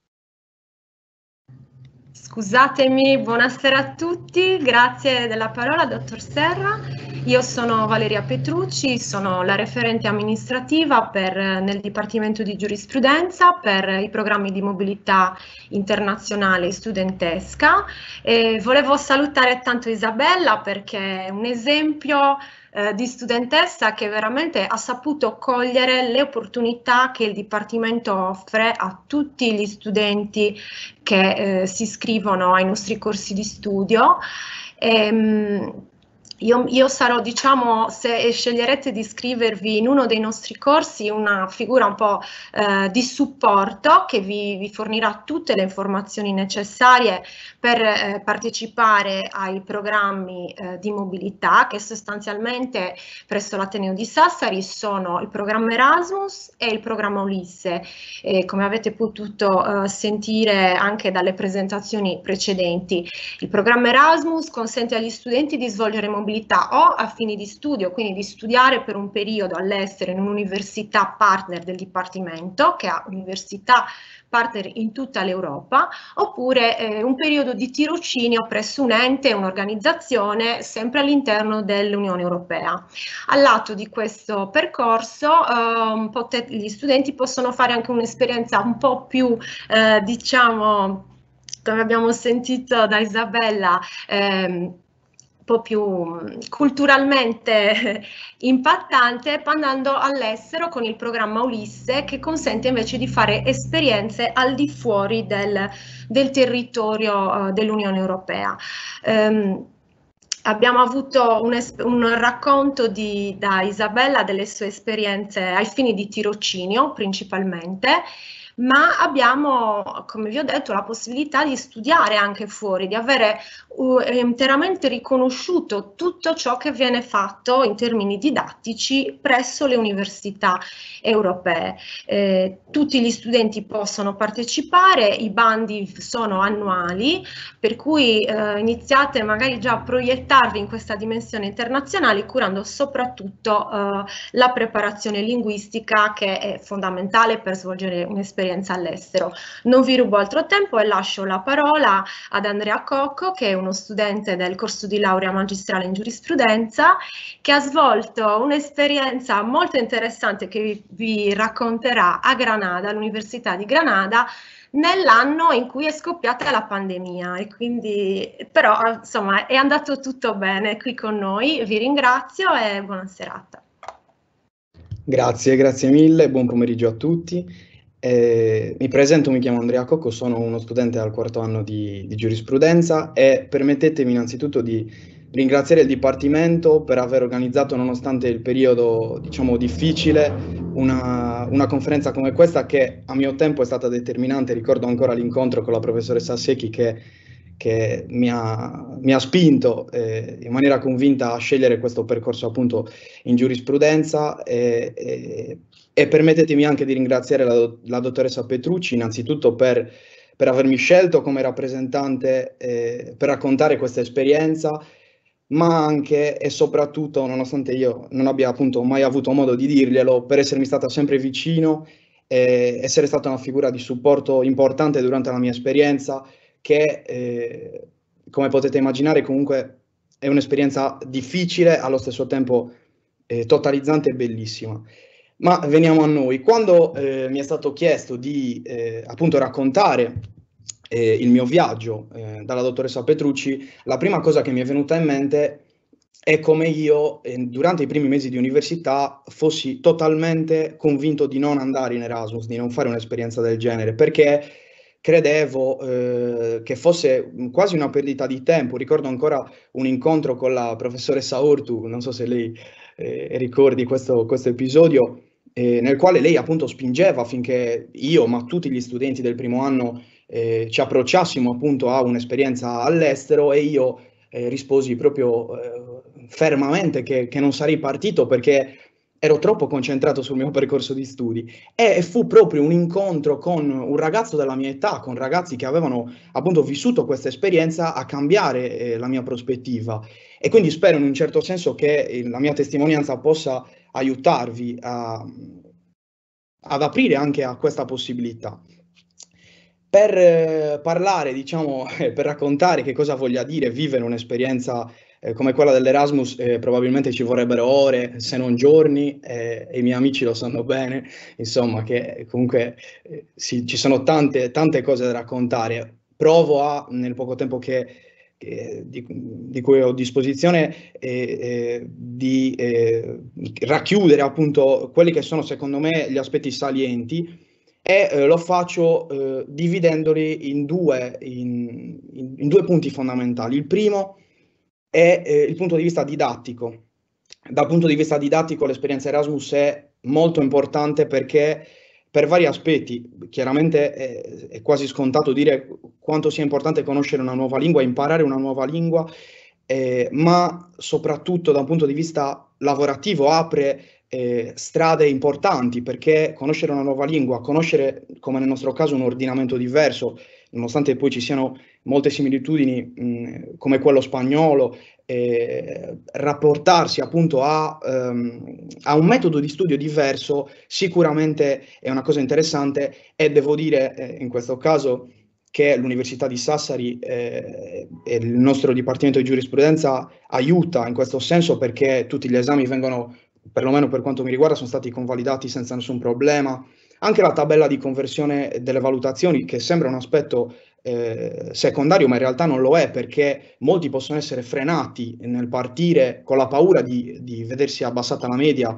Scusatemi, buonasera a tutti, grazie della parola, dottor Serra. Io sono Valeria Petrucci, sono la referente amministrativa per, nel Dipartimento di Giurisprudenza per i programmi di mobilità internazionale studentesca. E volevo salutare tanto Isabella perché è un esempio eh, di studentessa che veramente ha saputo cogliere le opportunità che il Dipartimento offre a tutti gli studenti che eh, si iscrivono ai nostri corsi di studio. Ehm, Io, io sarò, diciamo, se sceglierete di iscrivervi in uno dei nostri corsi, una figura un po' eh, di supporto che vi, vi fornirà tutte le informazioni necessarie per eh, partecipare ai programmi eh, di mobilità che sostanzialmente presso l'Ateneo di Sassari sono il programma Erasmus e il programma Ulisse. E come avete potuto eh, sentire anche dalle presentazioni precedenti, il programma Erasmus consente agli studenti di svolgere mobilità o a fini di studio, quindi di studiare per un periodo all'estero in un'università partner del Dipartimento, che ha università partner in tutta l'Europa, oppure eh, un periodo di tirocinio presso un ente, un'organizzazione sempre all'interno dell'Unione Europea. Al lato di questo percorso eh, gli studenti possono fare anche un'esperienza un po' più, eh, diciamo, come abbiamo sentito da Isabella, ehm, un po' più culturalmente impattante, andando all'estero con il programma Ulisse, che consente invece di fare esperienze al di fuori del, del territorio uh, dell'Unione Europea. Um, Abbiamo avuto un, un racconto di, da Isabella delle sue esperienze ai fini di tirocinio principalmente, ma abbiamo, come vi ho detto, la possibilità di studiare anche fuori, di avere uh, interamente riconosciuto tutto ciò che viene fatto in termini didattici presso le università europee. Eh, tutti gli studenti possono partecipare, i bandi sono annuali, per cui eh, iniziate magari già a proiettarvi in questa dimensione internazionale, curando soprattutto eh, la preparazione linguistica, che è fondamentale per svolgere un'esperienza all'estero. Non vi rubo altro tempo e lascio la parola ad Andrea Cocco, che è uno studente del corso di laurea magistrale in giurisprudenza, che ha svolto un'esperienza molto interessante che vi, vi racconterà a Granada, all'Università di Granada, nell'anno in cui è scoppiata la pandemia, e quindi però insomma è andato tutto bene qui con noi. Vi ringrazio e buona serata. Grazie, grazie mille, buon pomeriggio a tutti. Eh, mi presento, mi chiamo Andrea Cocco, sono uno studente al quarto anno di, di giurisprudenza e permettetemi innanzitutto di ringraziare il Dipartimento per aver organizzato, nonostante il periodo, diciamo, difficile, una, una conferenza come questa che a mio tempo è stata determinante. Ricordo ancora l'incontro con la professoressa Secchi che, che mi, ha, mi ha spinto eh, in maniera convinta a scegliere questo percorso appunto in giurisprudenza e, e, e permettetemi anche di ringraziare la, la dottoressa Petrucci innanzitutto per, per avermi scelto come rappresentante eh, per raccontare questa esperienza, ma anche e soprattutto, nonostante io non abbia appunto mai avuto modo di dirglielo, per essermi stata sempre vicino e essere stata una figura di supporto importante durante la mia esperienza, che eh, come potete immaginare comunque è un'esperienza difficile, allo stesso tempo eh, totalizzante e bellissima. Ma veniamo a noi. Quando eh, mi è stato chiesto di eh, appunto raccontare eh, il mio viaggio eh, dalla dottoressa Petrucci, la prima cosa che mi è venuta in mente è come io eh, durante i primi mesi di università fossi totalmente convinto di non andare in Erasmus, di non fare un'esperienza del genere, perché credevo eh, che fosse quasi una perdita di tempo. Ricordo ancora un incontro con la professoressa Ortu, non so se lei eh, ricordi questo, questo episodio, eh, nel quale lei appunto spingeva affinché io, ma tutti gli studenti del primo anno, eh, ci approcciassimo appunto a un'esperienza all'estero, e io eh, risposi proprio eh, fermamente che, che non sarei partito perché ero troppo concentrato sul mio percorso di studi. E fu proprio un incontro con un ragazzo della mia età, con ragazzi che avevano appunto vissuto questa esperienza, a cambiare eh, la mia prospettiva. E quindi spero in un certo senso che eh, la mia testimonianza possa aiutarvi a, ad aprire anche a questa possibilità. Per eh, parlare, diciamo, eh, per raccontare che cosa voglia dire vivere un'esperienza eh, come quella dell'Erasmus, eh, probabilmente ci vorrebbero ore, se non giorni, eh, e i miei amici lo sanno bene, insomma, che comunque eh, sì, ci sono tante, tante cose da raccontare. Provo a, nel poco tempo che, che, di, di cui ho a disposizione, eh, eh, di eh, racchiudere appunto quelli che sono secondo me gli aspetti salienti, e eh, lo faccio eh, dividendoli in due, in, in, in due punti fondamentali. Il primo è eh, il punto di vista didattico. Dal punto di vista didattico l'esperienza Erasmus è molto importante perché per vari aspetti, chiaramente è, è quasi scontato dire quanto sia importante conoscere una nuova lingua, imparare una nuova lingua, eh, ma soprattutto da un punto di vista lavorativo apre Eh, strade importanti, perché conoscere una nuova lingua, conoscere, come nel nostro caso, un ordinamento diverso, nonostante poi ci siano molte similitudini mh, come quello spagnolo, eh, rapportarsi appunto a, um, a un metodo di studio diverso sicuramente è una cosa interessante. E devo dire eh, in questo caso che l'Università di Sassari eh, e il nostro Dipartimento di Giurisprudenza aiuta in questo senso, perché tutti gli esami vengono, perlomeno per quanto mi riguarda, sono stati convalidati senza nessun problema. Anche la tabella di conversione delle valutazioni, che sembra un aspetto eh, secondario, ma in realtà non lo è, perché molti possono essere frenati nel partire con la paura di, di vedersi abbassata la media.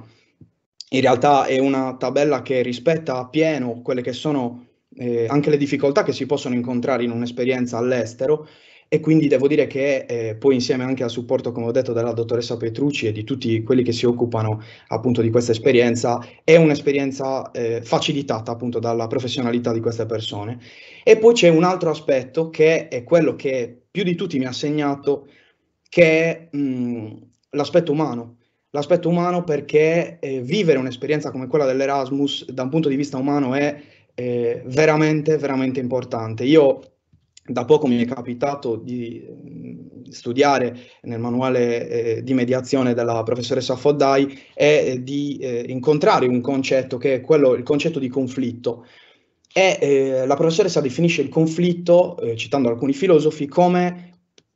In realtà è una tabella che rispetta appieno quelle che sono eh, anche le difficoltà che si possono incontrare in un'esperienza all'estero. E quindi devo dire che eh, poi, insieme anche al supporto, come ho detto, della dottoressa Petrucci e di tutti quelli che si occupano appunto di questa esperienza, è un'esperienza eh, facilitata appunto dalla professionalità di queste persone. E poi c'è un altro aspetto che è quello che più di tutti mi ha segnato, che è l'aspetto umano. L'aspetto umano perché eh, vivere un'esperienza come quella dell'Erasmus da un punto di vista umano è eh, veramente, veramente importante. Io da poco mi è capitato di studiare nel manuale eh, di mediazione della professoressa Foddai e eh, di eh, incontrare un concetto che è quello, il concetto di conflitto. E eh, la professoressa definisce il conflitto, eh, citando alcuni filosofi, come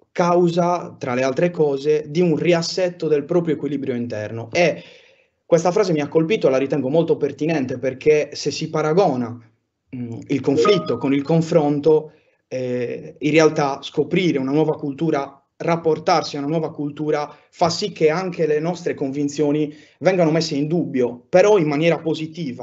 causa, tra le altre cose, di un riassetto del proprio equilibrio interno. E questa frase mi ha colpito e la ritengo molto pertinente, perché se si paragona mh, il conflitto con il confronto, Eh, in realtà scoprire una nuova cultura, rapportarsi a una nuova cultura, fa sì che anche le nostre convinzioni vengano messe in dubbio, però in maniera positiva.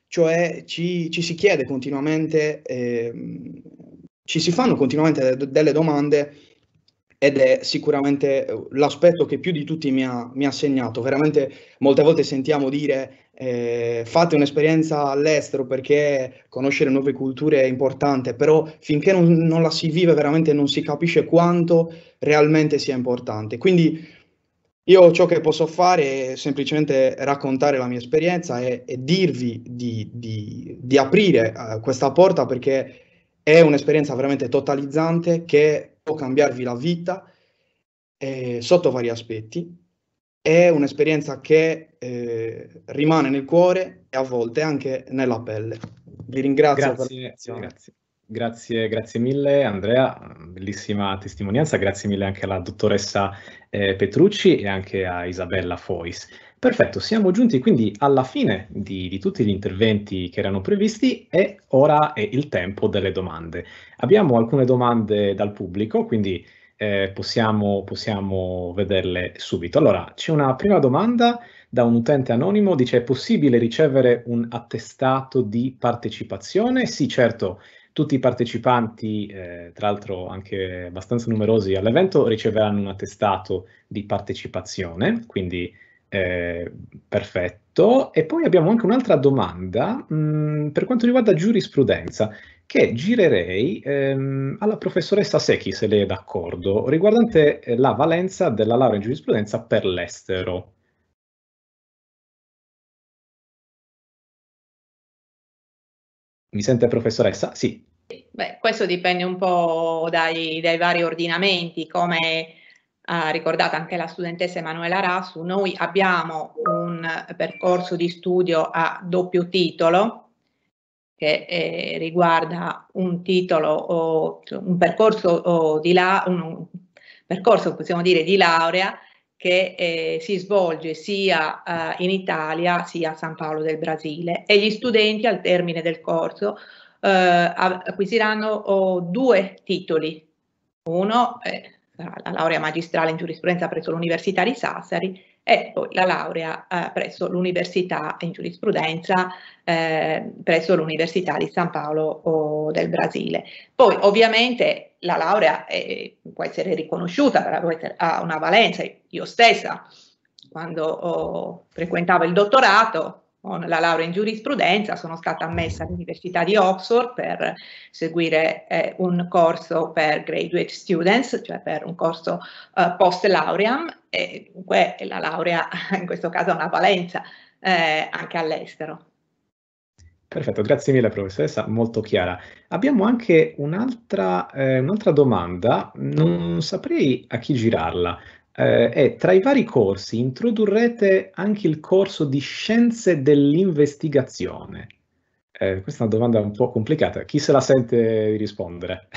cioè ci, ci si chiede continuamente, eh, ci si fanno continuamente de- delle domande, ed è sicuramente l'aspetto che più di tutti mi ha, mi ha segnato. Veramente molte volte sentiamo dire eh, fate un'esperienza all'estero perché conoscere nuove culture è importante, però finché non, non la si vive veramente non si capisce quanto realmente sia importante. Quindi io ciò che posso fare è semplicemente raccontare la mia esperienza e, e dirvi di, di, di aprire uh, questa porta, perché è un'esperienza veramente totalizzante che può cambiarvi la vita eh, sotto vari aspetti. È un'esperienza che eh, rimane nel cuore e a volte anche nella pelle. Vi ringrazio Grazie, per l'attenzione. grazie. Grazie, grazie mille Andrea, bellissima testimonianza, grazie mille anche alla dottoressa eh, Petrucci e anche a Isabella Fois. Perfetto, siamo giunti quindi alla fine di, di tutti gli interventi che erano previsti e ora è il tempo delle domande. Abbiamo alcune domande dal pubblico, quindi eh, possiamo, possiamo vederle subito. Allora, c'è una prima domanda da un utente anonimo, dice: è possibile ricevere un attestato di partecipazione? Sì, certo. Tutti i partecipanti, eh, tra l'altro anche abbastanza numerosi all'evento, riceveranno un attestato di partecipazione, quindi eh, perfetto. E poi abbiamo anche un'altra domanda mh, per quanto riguarda giurisprudenza, che girerei ehm, alla professoressa Secchi, se lei è d'accordo, riguardante eh, la valenza della laurea in giurisprudenza per l'estero. Mi sente, professoressa? Sì. Beh, questo dipende un po' dai, dai vari ordinamenti. Come ha ricordato anche la studentessa Emanuela Rassu, noi abbiamo un percorso di studio a doppio titolo che eh, riguarda un titolo o un percorso o di la, un, un percorso, possiamo dire, di laurea che eh, si svolge sia eh, in Italia sia a San Paolo del Brasile, e gli studenti al termine del corso eh, acquisiranno oh, due titoli. Uno eh, sarà la laurea magistrale in giurisprudenza presso l'Università di Sassari e poi la laurea eh, presso l'Università in giurisprudenza eh, presso l'Università di San Paolo oh, del Brasile. Poi ovviamente la laurea è, può essere riconosciuta, può essere, ha una valenza. Io stessa, quando oh, frequentavo il dottorato con la laurea in giurisprudenza, sono stata ammessa all'Università di Oxford per seguire eh, un corso per graduate students, cioè per un corso eh, post lauream, e dunque la laurea in questo caso ha una valenza eh, anche all'estero. Perfetto, grazie mille professoressa, molto chiara. Abbiamo anche un'altra eh, un'altra domanda, non saprei a chi girarla. Eh, è: tra i vari corsi introdurrete anche il corso di scienze dell'investigazione? Eh, questa è una domanda un po' complicata, chi se la sente di rispondere?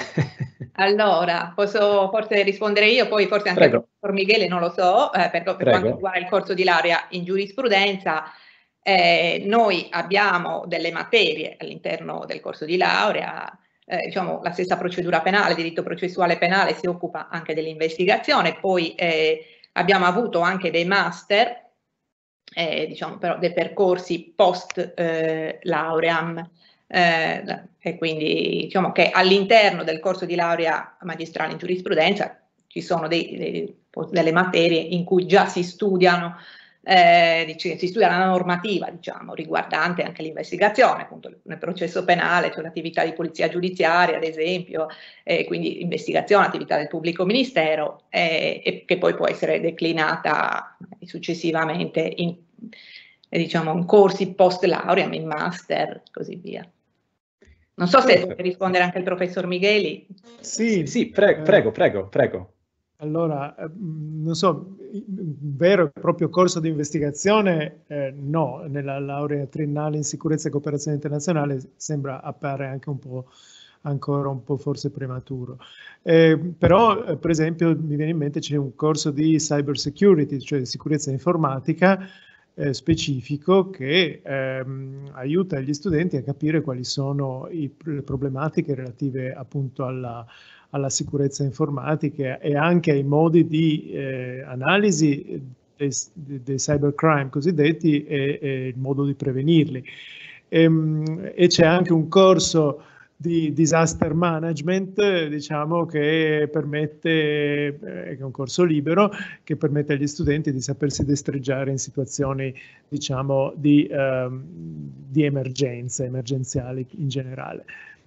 Allora, posso forse rispondere io, poi forse anche Prego. il professor Michele, non lo so, eh, per, per Prego. quanto riguarda il corso di laurea in giurisprudenza. Eh, noi abbiamo delle materie all'interno del corso di laurea, eh, diciamo la stessa procedura penale, diritto processuale penale si occupa anche dell'investigazione, poi eh, abbiamo avuto anche dei master, eh, diciamo però dei percorsi post eh, lauream, eh, e quindi diciamo che all'interno del corso di laurea magistrale in giurisprudenza ci sono dei, dei, delle materie in cui già si studiano Eh, si studia la normativa, diciamo, riguardante anche l'investigazione, appunto nel processo penale c'è l'attività di polizia giudiziaria, ad esempio, eh, quindi investigazione, attività del pubblico ministero, eh, e che poi può essere declinata successivamente in, eh, diciamo, in corsi post laurea, in master, così via. Non so se può rispondere anche il professor Micheli. Sì, sì, pre prego, prego, prego. Allora, non so, un vero e proprio corso di investigazione eh, no, nella laurea triennale in sicurezza e cooperazione internazionale sembra appare anche un po' ancora un po' forse prematuro. Eh, però, eh, per esempio, mi viene in mente c'è un corso di cyber security, cioè sicurezza informatica eh, specifico che ehm, aiuta gli studenti a capire quali sono i, le problematiche relative appunto alla alla sicurezza informatica e anche ai modi di eh, analisi dei, dei cybercrime cosiddetti e, e il modo di prevenirli. e, e c'è anche un corso di disaster management, diciamo, che permette, eh, che è un corso libero, che permette agli studenti di sapersi destreggiare in situazioni, diciamo, di, ehm, di emergenza, emergenziali in generale.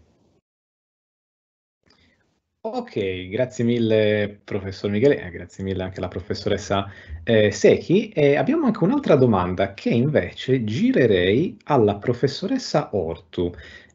Ok, grazie mille professor Michele, eh, grazie mille anche alla professoressa eh, Secchi. E abbiamo anche un'altra domanda che invece girerei alla professoressa Ortu.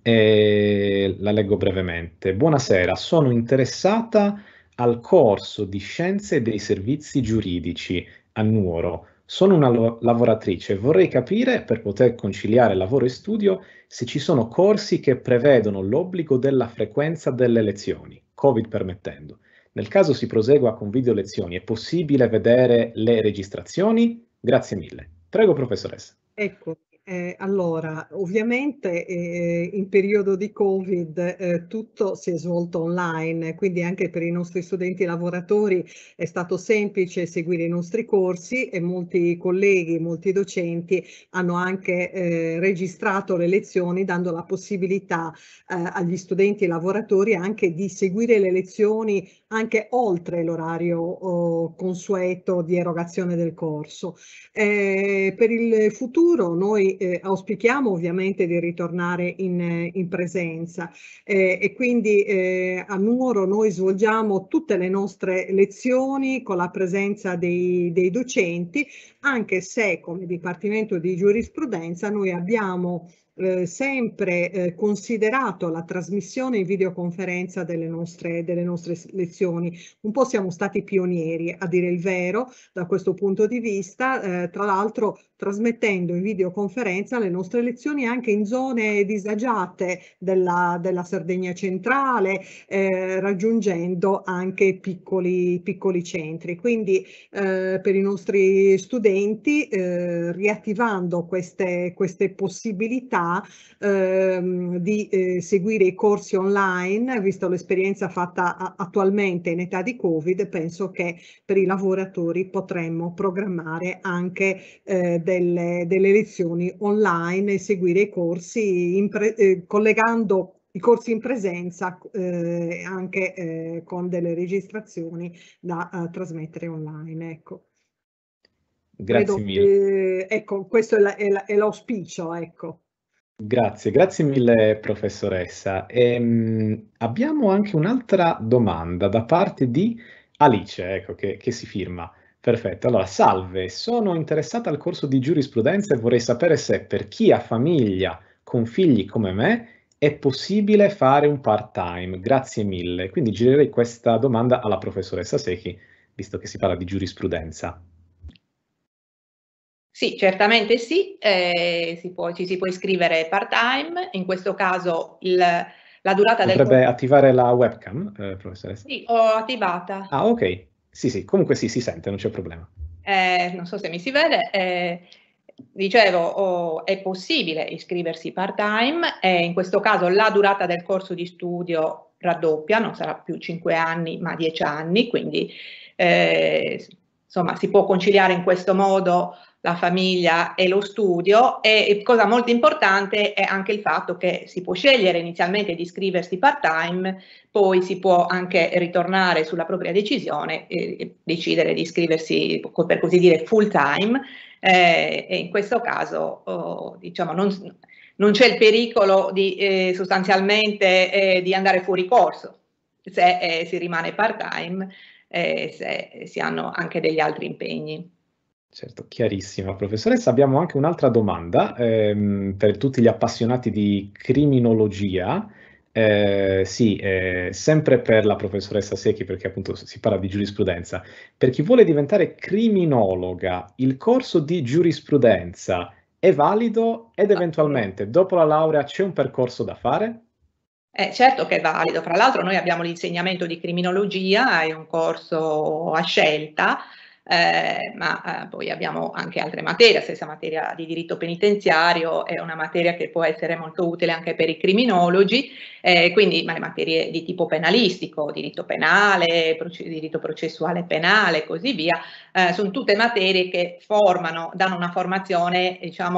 Eh, la leggo brevemente. Buonasera, sono interessata al corso di Scienze dei Servizi Giuridici a Nuoro. Sono una lo- lavoratrice e vorrei capire, per poter conciliare lavoro e studio, se ci sono corsi che prevedono l'obbligo della frequenza delle lezioni, Covid permettendo. Nel caso si prosegua con video lezioni, è possibile vedere le registrazioni? Grazie mille. Prego, professoressa. Ecco, eh, allora, ovviamente eh, in periodo di Covid eh, tutto si è svolto online, quindi anche per i nostri studenti lavoratori è stato semplice seguire i nostri corsi e molti colleghi, molti docenti hanno anche eh, registrato le lezioni, dando la possibilità eh, agli studenti lavoratori anche di seguire le lezioni anche oltre l'orario oh, consueto di erogazione del corso. Eh, per il futuro noi eh, auspichiamo ovviamente di ritornare in, in presenza eh, e quindi eh, a Nuoro noi svolgiamo tutte le nostre lezioni con la presenza dei, dei docenti, anche se come Dipartimento di Giurisprudenza noi abbiamo Eh, sempre eh, considerato la trasmissione in videoconferenza delle nostre, delle nostre lezioni. Un po' siamo stati pionieri, a dire il vero, da questo punto di vista, eh, tra l'altro trasmettendo in videoconferenza le nostre lezioni anche in zone disagiate della, della Sardegna centrale, eh, raggiungendo anche piccoli, piccoli centri. Quindi eh, per i nostri studenti, eh, riattivando queste, queste possibilità, Ehm, di eh, seguire i corsi online, visto l'esperienza fatta a, attualmente in età di Covid, penso che per i lavoratori potremmo programmare anche eh, delle, delle lezioni online e seguire i corsi in pre, eh, collegando i corsi in presenza eh, anche eh, con delle registrazioni da uh, trasmettere online. Ecco. Grazie Credo, mille. eh, ecco, questo è l'auspicio, ecco. Grazie, grazie mille professoressa. Ehm, abbiamo anche un'altra domanda da parte di Alice, ecco, che, che si firma. Perfetto, allora, salve, sono interessata al corso di giurisprudenza e vorrei sapere se per chi ha famiglia con figli come me è possibile fare un part-time. Grazie mille. Quindi girerei questa domanda alla professoressa Secchi, visto che si parla di giurisprudenza. Sì, certamente sì, eh, si può, ci si può iscrivere part-time, in questo caso il, la durata del corso... Potrebbe attivare la webcam, eh, professoressa? Sì, ho attivata. Ah, ok. Sì, sì, comunque sì, si sente, non c'è problema. Eh, non so se mi si vede, eh, dicevo, oh, è possibile iscriversi part-time e in questo caso la durata del corso di studio raddoppia, non sarà più cinque anni ma dieci anni, quindi eh, insomma si può conciliare in questo modo la famiglia e lo studio e cosa molto importante è anche il fatto che si può scegliere inizialmente di iscriversi part-time, poi si può anche ritornare sulla propria decisione e decidere di iscriversi per così dire full-time eh, e in questo caso oh, diciamo non, non c'è il pericolo di eh, sostanzialmente eh, di andare fuori corso se eh, si rimane part-time eh, se si hanno anche degli altri impegni. Certo, chiarissima professoressa. Abbiamo anche un'altra domanda ehm, per tutti gli appassionati di criminologia. Eh, sì, eh, sempre per la professoressa Secchi, perché appunto si parla di giurisprudenza. Per chi vuole diventare criminologa, il corso di giurisprudenza è valido ed eventualmente dopo la laurea c'è un percorso da fare? Eh, certo che è valido, fra l'altro noi abbiamo l'insegnamento di criminologia, è un corso a scelta, eh, ma eh, poi abbiamo anche altre materie, la stessa materia di diritto penitenziario è una materia che può essere molto utile anche per i criminologi, eh, quindi ma le materie di tipo penalistico, diritto penale, proce- diritto processuale penale e così via, eh, sono tutte materie che formano, danno una formazione diciamo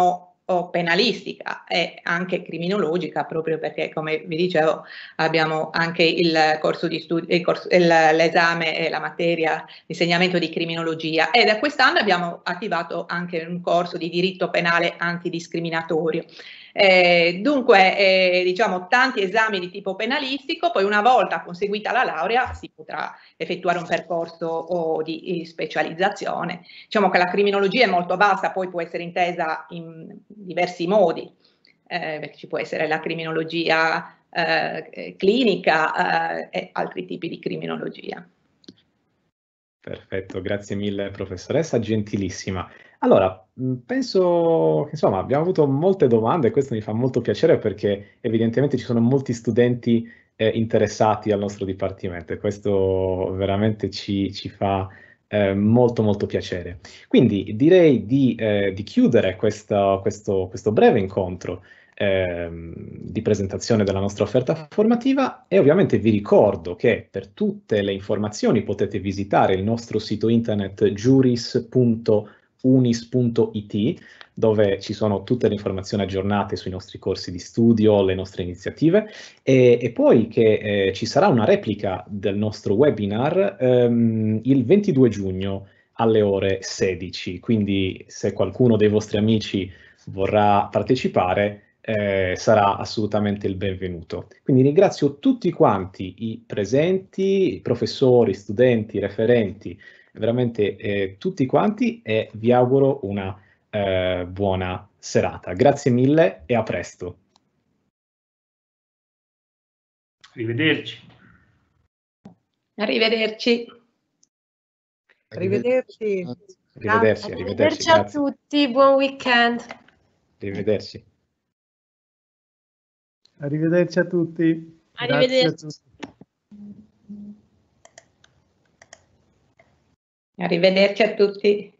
o penalistica e anche criminologica, proprio perché, come vi dicevo, abbiamo anche il corso di studio, il corso, il, l'esame e la materia di insegnamento di criminologia, e da quest'anno abbiamo attivato anche un corso di diritto penale antidiscriminatorio. Eh, dunque, eh, diciamo, tanti esami di tipo penalistico, poi una volta conseguita la laurea si potrà effettuare un percorso o di, di specializzazione. Diciamo che la criminologia è molto vasta, poi può essere intesa in diversi modi, eh, perché ci può essere la criminologia eh, clinica eh, e altri tipi di criminologia. Perfetto, grazie mille professoressa, gentilissima. Allora, penso che insomma abbiamo avuto molte domande e questo mi fa molto piacere perché evidentemente ci sono molti studenti eh, interessati al nostro dipartimento e questo veramente ci, ci fa eh, molto molto piacere. Quindi direi di, eh, di chiudere questo, questo, questo breve incontro di presentazione della nostra offerta formativa e ovviamente vi ricordo che per tutte le informazioni potete visitare il nostro sito internet juris punto unis punto it dove ci sono tutte le informazioni aggiornate sui nostri corsi di studio, le nostre iniziative e, e poi che eh, ci sarà una replica del nostro webinar ehm, il ventidue giugno alle ore sedici, quindi se qualcuno dei vostri amici vorrà partecipare Eh, sarà assolutamente il benvenuto. Quindi ringrazio tutti quanti i presenti, i professori, studenti, referenti, veramente eh, tutti quanti e vi auguro una eh, buona serata. Grazie mille e a presto. Arrivederci. Arrivederci. Arrivederci. Arrivederci, arrivederci, arrivederci a tutti, buon weekend. Arrivederci. Arrivederci a tutti. Arrivederci. Grazie a tutti. Arrivederci a tutti.